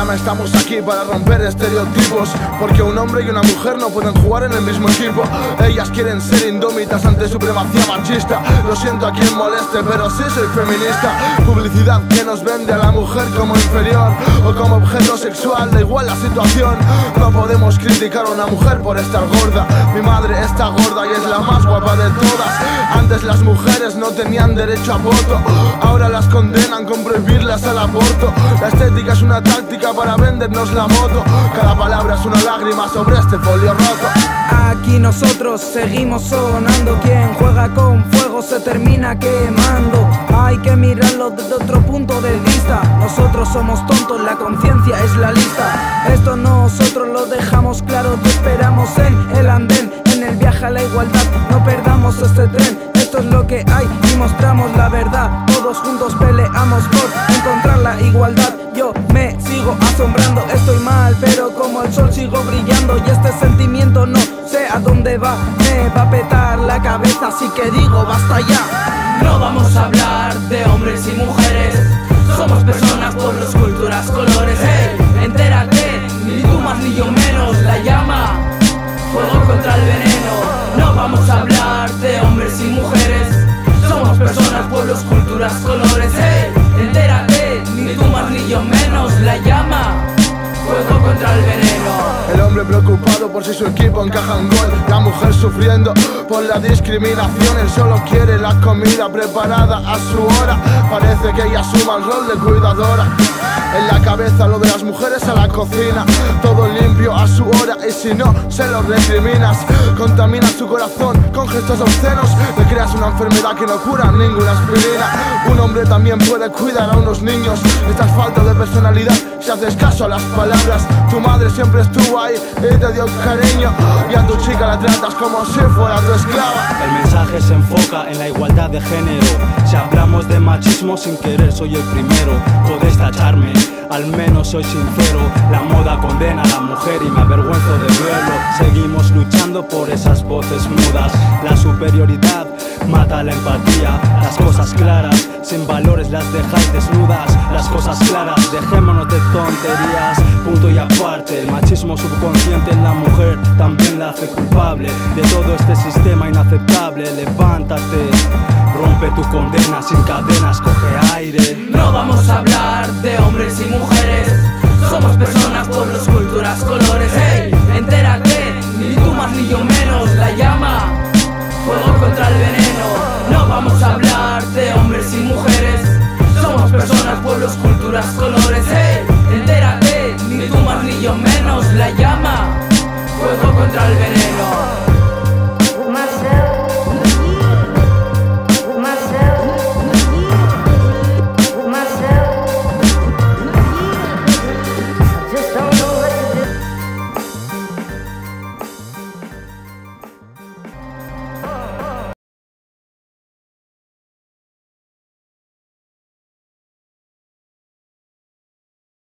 llama, estamos aquí para romper estereotipos, porque un hombre y una mujer no pueden jugar en el mismo equipo. Ellas quieren ser indómitas ante supremacía machista. Lo siento a quien moleste, pero sí soy feminista. Publicidad que nos vende a la mujer como inferior o como objeto sexual, da igual la situación. No podemos criticar a una mujer por estar gorda. Mi madre está gorda y es la más guapa de todas. Antes las mujeres no tenían derecho a voto, ahora las condenan con prohibirlas al aborto. La estética es una táctica para vendernos la moto. Cada palabra es una lágrima sobre este folio roto. Aquí nosotros seguimos sonando. Quien juega con fuego se termina quemando. Hay que mirarlo desde otro punto de vista. Nosotros somos tontos, la conciencia es la lista. Esto nosotros lo dejamos claro. Te esperamos en el andén, en el viaje a la igualdad. No perdamos este tren, esto es lo que hay y mostramos la verdad. Todos juntos peleamos por encontrar la igualdad. Yo me sigo asombrando, estoy mal, pero como el sol sigo brillando. Y este sentimiento no sé a dónde va, me va a petar la cabeza, así que digo basta ya. No vamos a hablar de hombres y mujeres, somos personas, pueblos, culturas, colores. Hey, entérate, ni tú más ni yo menos, la llama, fuego contra el veneno. No vamos a hablar de hombres y mujeres, somos personas, pueblos, culturas, colores. Hey, entérate, ni tú más ni yo menos, la llama, fuego contra el veneno. El hombre preocupado por si su equipo encaja en gol, la mujer sufriendo por la discriminación. Él solo quiere la comida preparada a su hora, parece que ella asuma el rol de cuidadora. En la cabeza lo de las mujeres a la cocina, todo limpio a su hora y si no se lo recriminas. Contaminas tu corazón con gestos obscenos, te creas una enfermedad que no cura ninguna aspirina. Un hombre también puede cuidar a unos niños, estás falto de personalidad si haces caso a las palabras. Tu madre siempre estuvo ahí y te dio cariño, y a tu chica la tratas como si fuera tu esclava. El mensaje se enfoca en la igualdad de género. Si hablamos de machismo sin querer soy el primero. Podéis tacharme, al menos soy sincero. La moda condena a la mujer y me avergüenzo de verlo. Seguimos luchando por esas voces mudas. La superioridad mata la empatía. Las cosas claras, sin valores las dejáis desnudas. Las cosas claras, dejémonos de tonterías. Punto y aparte, el machismo subconsciente en la mujer también la hace culpable de todo este sistema inaceptable. Levántate, rompe tu condena, sin cadenas, coge aire. No vamos a hablar de hombres y mujeres, somos personas, pueblos, culturas, colores. Hey, entérate, ni tú más ni yo menos, la llama, fuego contra el veneno. No vamos a hablar de hombres y mujeres, somos personas, pueblos, culturas, colores. Hey, entérate, ni tú más ni yo menos, la llama, fuego contra el veneno.